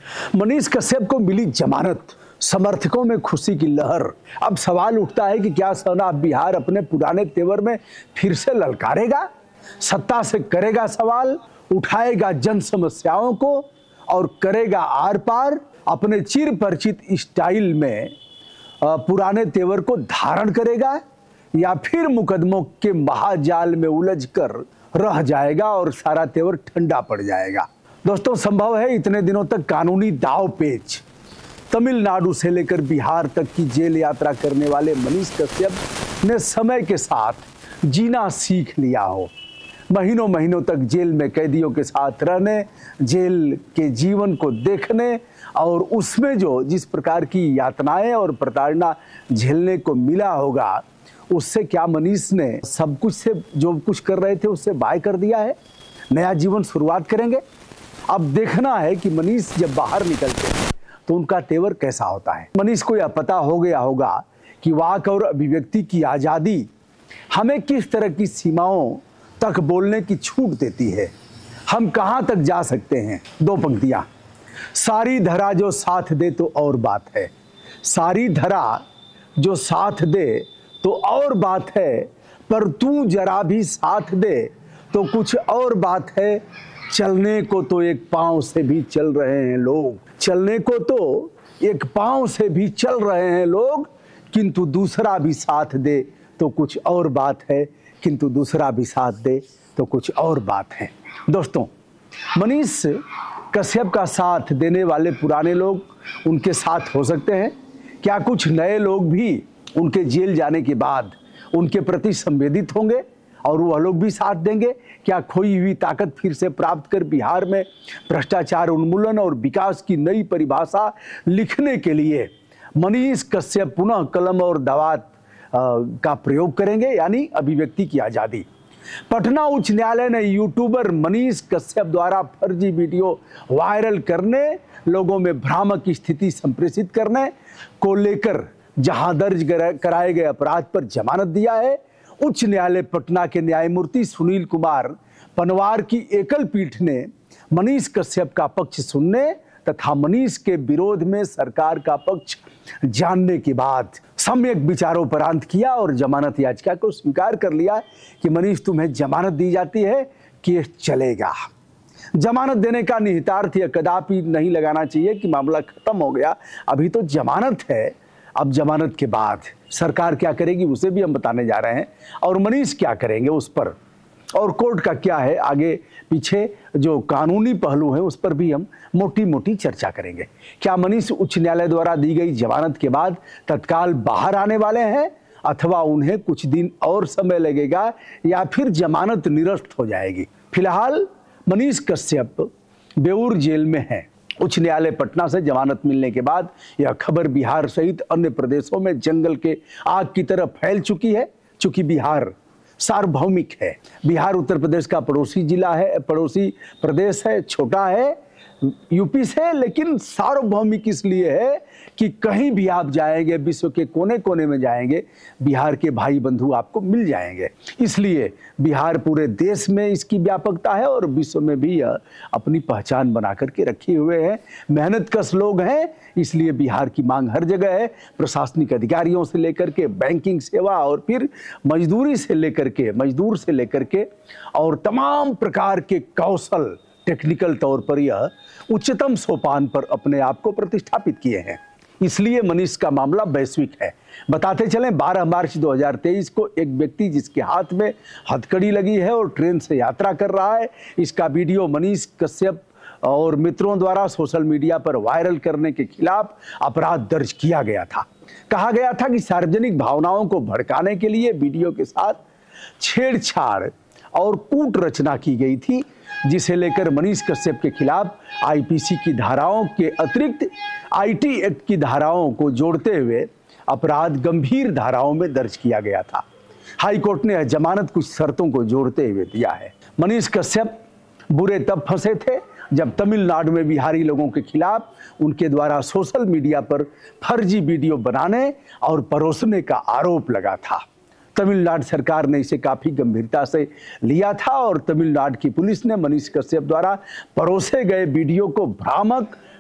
मनीष कश्यप को मिली जमानत, समर्थकों में खुशी की लहर। अब सवाल उठता है कि क्या सोना बिहार अपने पुराने तेवर में फिर से ललकारेगा, सत्ता से करेगा सवाल, उठाएगा जन समस्याओं को और करेगा आर पार, अपने चिर परिचित स्टाइल में पुराने तेवर को धारण करेगा, या फिर मुकदमों के महाजाल में उलझकर रह जाएगा और सारा तेवर ठंडा पड़ जाएगा। दोस्तों, संभव है इतने दिनों तक कानूनी दाव पेच, तमिलनाडु से लेकर बिहार तक की जेल यात्रा करने वाले मनीष कश्यप ने समय के साथ जीना सीख लिया हो। महीनों महीनों तक जेल में कैदियों के साथ रहने, जेल के जीवन को देखने और उसमें जिस प्रकार की यातनाएं और प्रताड़ना झेलने को मिला होगा, उससे क्या मनीष ने सब कुछ से जो कुछ कर रहे थे उससे बाय कर दिया है? नया जीवन शुरुआत करेंगे? अब देखना है कि मनीष जब बाहर निकलते हैं तो उनका तेवर कैसा होता है। मनीष को यह पता हो गया होगा कि वाक और अभिव्यक्ति की आज़ादी हमें किस तरह की सीमाओं तक बोलने की छूट देती है, हम कहाँ तक जा सकते हैं। दो पंक्तियाँ। सारी धरा जो साथ दे तो और बात है, सारी धरा जो साथ दे तो और बात है, पर तू जरा भी साथ दे तो कुछ और बात है। चलने को तो एक पाँव से भी चल रहे हैं लोग, चलने को तो एक पाँव से भी चल रहे हैं लोग, किंतु दूसरा भी साथ दे तो कुछ और बात है, किंतु दूसरा भी साथ दे तो कुछ और बात है। दोस्तों, मनीष कश्यप का साथ देने वाले पुराने लोग उनके साथ हो सकते हैं। क्या कुछ नए लोग भी उनके जेल जाने के बाद उनके प्रति संवेदित होंगे और वह लोग भी साथ देंगे? क्या खोई हुई ताकत फिर से प्राप्त कर बिहार में भ्रष्टाचार उन्मूलन और विकास की नई परिभाषा लिखने के लिए मनीष कश्यप पुनः कलम और दवात का प्रयोग करेंगे, यानी अभिव्यक्ति की आज़ादी? पटना उच्च न्यायालय ने यूट्यूबर मनीष कश्यप द्वारा फर्जी वीडियो वायरल करने, लोगों में भ्रामक स्थिति संप्रेषित करने को लेकर जहां दर्ज कराए गए अपराध पर जमानत दिया है। उच्च न्यायालय पटना के न्यायमूर्ति सुनील कुमार पनवार की एकल पीठ ने मनीष कश्यप का पक्ष सुनने तथा मनीष के विरोध में सरकार का पक्ष जानने के बाद सम्यक विचारोपरांत किया और जमानत याचिका को स्वीकार कर लिया कि मनीष, तुम्हें जमानत दी जाती है, केस चलेगा। जमानत देने का निहितार्थ यह कदापि नहीं लगाना चाहिए कि मामला खत्म हो गया, अभी तो जमानत है। अब जमानत के बाद सरकार क्या करेगी उसे भी हम बताने जा रहे हैं, और मनीष क्या करेंगे उस पर, और कोर्ट का क्या है आगे पीछे जो कानूनी पहलू है उस पर भी हम मोटी मोटी चर्चा करेंगे। क्या मनीष उच्च न्यायालय द्वारा दी गई जमानत के बाद तत्काल बाहर आने वाले हैं, अथवा उन्हें कुछ दिन और समय लगेगा, या फिर जमानत निरस्त हो जाएगी? फिलहाल मनीष कश्यप बेऊर जेल में हैं। उच्च न्यायालय पटना से जमानत मिलने के बाद यह खबर बिहार सहित अन्य प्रदेशों में जंगल के आग की तरह फैल चुकी है। चूंकि बिहार सार्वभौमिक है, बिहार उत्तर प्रदेश का पड़ोसी जिला है, पड़ोसी प्रदेश है, छोटा है यूपी से, लेकिन सार्वभौमिक इसलिए है कि कहीं भी आप जाएंगे, विश्व के कोने कोने में जाएंगे, बिहार के भाई बंधु आपको मिल जाएंगे। इसलिए बिहार पूरे देश में इसकी व्यापकता है और विश्व में भी यह अपनी पहचान बना करके रखे हुए हैं। मेहनतकश लोग हैं, इसलिए बिहार की मांग हर जगह है। प्रशासनिक अधिकारियों से लेकर के बैंकिंग सेवा और फिर मजदूर से लेकर के और तमाम प्रकार के कौशल टेक्निकल तौर पर यह उच्चतम सोपान पर अपने आप को प्रतिष्ठापित किए हैं। इसलिए मनीष का मामला वैश्विक है। बताते चलें, 12 मार्च 2023 को एक व्यक्ति जिसके हाथ में हथकड़ी लगी है और ट्रेन से यात्रा कर रहा है, इसका वीडियो मनीष कश्यप और मित्रों द्वारा सोशल मीडिया पर वायरल करने के खिलाफ अपराध दर्ज किया गया था। कहा गया था कि सार्वजनिक भावनाओं को भड़काने के लिए वीडियो के साथ छेड़छाड़ और कूट रचना की गई थी, जिसे लेकर मनीष कश्यप के खिलाफ आईपीसी की धाराओं के अतिरिक्त आईटी एक्ट की धाराओं को जोड़ते हुए अपराध गंभीर धाराओं में दर्ज किया गया था। हाईकोर्ट ने जमानत कुछ शर्तों को जोड़ते हुए दिया है। मनीष कश्यप बुरे तब फंसे थे जब तमिलनाडु में बिहारी लोगों के खिलाफ उनके द्वारा सोशल मीडिया पर फर्जी वीडियो बनाने और परोसने का आरोप लगा था। तमिलनाडु सरकार ने इसे काफी गंभीरता से लिया था और तमिलनाडु की पुलिस ने मनीष कश्यप द्वारा परोसे गए वीडियो को भ्रामक,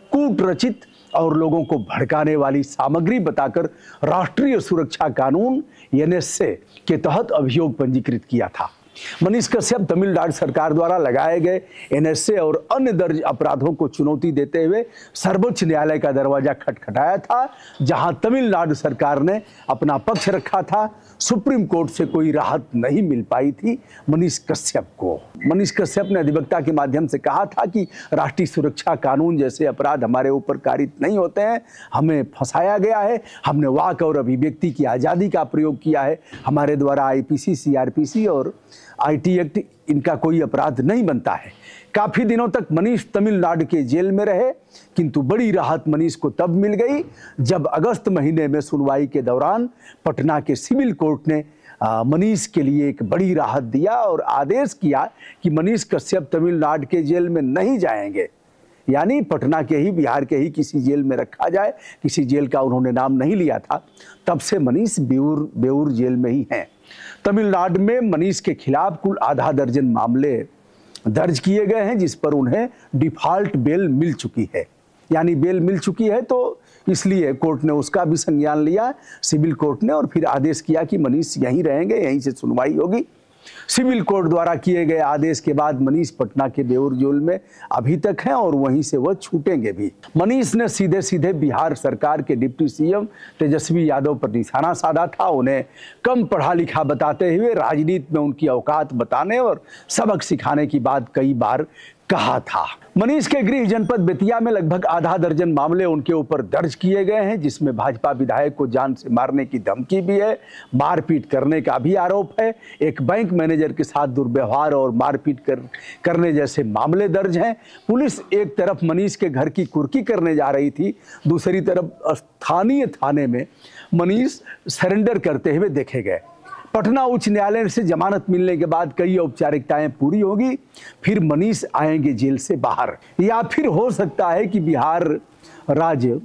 कूट रचित और लोगों को भड़काने वाली सामग्री बताकर राष्ट्रीय सुरक्षा कानून एनएसए के तहत अभियोग पंजीकृत किया था। मनीष कश्यप तमिलनाडु सरकार द्वारा लगाए गए एनएसए और अन्य दर्ज अपराधों को चुनौती देते हुए सर्वोच्च न्यायालय का दरवाजा खटखटाया था, जहां तमिलनाडु सरकार ने अपना पक्ष रखा था। सुप्रीम कोर्ट से कोई राहत नहीं मिल पाई थी मनीष कश्यप को। मनीष कश्यप ने अधिवक्ता के माध्यम से कहा था कि राष्ट्रीय सुरक्षा कानून जैसे अपराध हमारे ऊपर कारित नहीं होते हैं, हमें फंसाया गया है, हमने वाक और अभिव्यक्ति की आज़ादी का प्रयोग किया है, हमारे द्वारा आईपीसी, सीआरपीसी और आईटी एक्ट इनका कोई अपराध नहीं बनता है। काफी दिनों तक मनीष तमिलनाडु के जेल में रहे, किंतु बड़ी राहत मनीष को तब मिल गई जब अगस्त महीने में सुनवाई के दौरान पटना के सिविल कोर्ट ने मनीष के लिए एक बड़ी राहत दिया और आदेश किया कि मनीष कश्यप तमिलनाडु के जेल में नहीं जाएंगे, यानी पटना के ही, बिहार के ही किसी जेल में रखा जाए। किसी जेल का उन्होंने नाम नहीं लिया था। तब से मनीष बेऊर जेल में ही हैं। तमिलनाडु में मनीष के खिलाफ कुल आधा दर्जन मामले दर्ज किए गए हैं, जिस पर उन्हें डिफॉल्ट बेल मिल चुकी है, यानी बेल मिल चुकी है, तो इसलिए कोर्ट ने उसका भी संज्ञान लिया, सिविल कोर्ट ने, और फिर आदेश किया कि मनीष यहीं रहेंगे, यहीं से सुनवाई होगी। सिविल कोर्ट द्वारा किए गए आदेश के बाद मनीष पटना के बेऊर जेल में अभी तक हैं और वहीं से वह छूटेंगे भी। मनीष ने सीधे सीधे बिहार सरकार के डिप्टी सीएम तेजस्वी यादव पर निशाना साधा था। उन्हें कम पढ़ा लिखा बताते हुए राजनीति में उनकी औकात बताने और सबक सिखाने की बात कई बार कहा था। मनीष के गृह जनपद बेतिया में लगभग आधा दर्जन मामले उनके ऊपर दर्ज किए गए हैं, जिसमें भाजपा विधायक को जान से मारने की धमकी भी है, मारपीट करने का भी आरोप है, एक बैंक मैनेजर के साथ दुर्व्यवहार और मारपीट करने जैसे मामले दर्ज हैं। पुलिस एक तरफ मनीष के घर की कुर्की करने जा रही थी, दूसरी तरफ स्थानीय थाने में मनीष सरेंडर करते हुए देखे गए। पटना उच्च न्यायालय से जमानत मिलने के बाद कई औपचारिकताएं पूरी होगी, फिर मनीष आएंगे जेल से बाहर, या फिर हो सकता है कि बिहार राज्य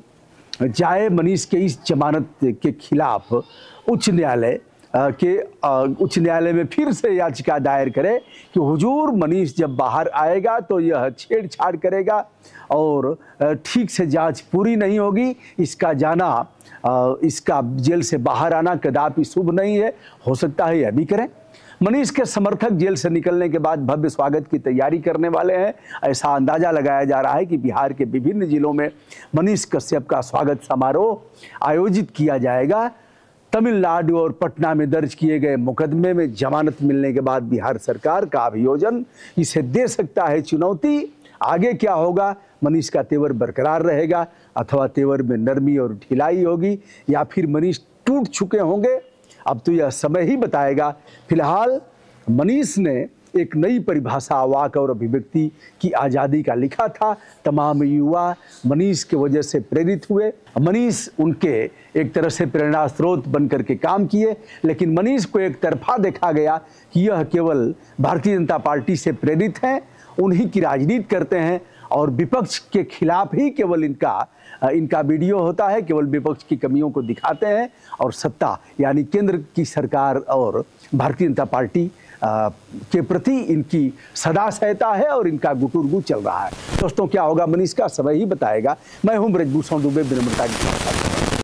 जाए मनीष के इस जमानत के खिलाफ उच्च न्यायालय में फिर से याचिका दायर करे कि हुजूर मनीष जब बाहर आएगा तो यह छेड़छाड़ करेगा और ठीक से जांच पूरी नहीं होगी, इसका जेल से बाहर आना कदापि शुभ नहीं है। हो सकता है यह भी करें। मनीष के समर्थक जेल से निकलने के बाद भव्य स्वागत की तैयारी करने वाले हैं। ऐसा अंदाजा लगाया जा रहा है कि बिहार के विभिन्न जिलों में मनीष कश्यप का स्वागत समारोह आयोजित किया जाएगा। तमिलनाडु और पटना में दर्ज किए गए मुकदमे में जमानत मिलने के बाद बिहार सरकार का अभियोजन इसे दे सकता है चुनौती। आगे क्या होगा, मनीष का तेवर बरकरार रहेगा अथवा तेवर में नरमी और ढिलाई होगी, या फिर मनीष टूट चुके होंगे, अब तो यह समय ही बताएगा। फिलहाल मनीष ने एक नई परिभाषा वाक और अभिव्यक्ति की आज़ादी का लिखा था। तमाम युवा मनीष के वजह से प्रेरित हुए। मनीष उनके एक तरह से प्रेरणा स्रोत बनकर के काम किए, लेकिन मनीष को एक तरफा देखा गया कि यह केवल भारतीय जनता पार्टी से प्रेरित हैं, उन्हीं की राजनीति करते हैं और विपक्ष के खिलाफ ही केवल इनका वीडियो होता है, केवल विपक्ष की कमियों को दिखाते हैं और सत्ता यानी केंद्र की सरकार और भारतीय जनता पार्टी के प्रति इनकी सदा सहता है और इनका गुटुरगु चल रहा है। दोस्तों क्या होगा मनीष का समय ही बताएगा। मैं हूं ब्रजभूषण दुबे, विनम्रता के साथ।